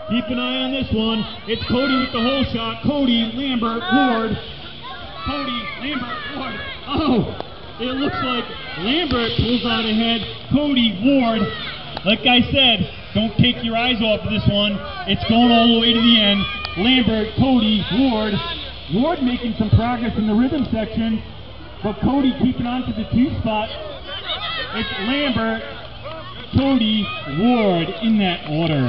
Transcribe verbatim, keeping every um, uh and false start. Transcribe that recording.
Keep an eye on this one. It's Cody with the hole shot. Cody, Lambert, Ward. Cody, Lambert, Ward. Oh, it looks like Lambert pulls out ahead. Cody, Ward. Like I said, don't take your eyes off of this one. It's going all the way to the end. Lambert, Cody, Ward. Ward making some progress in the rhythm section, but Cody keeping on to the two spot. It's Lambert, Cody, Ward in that order.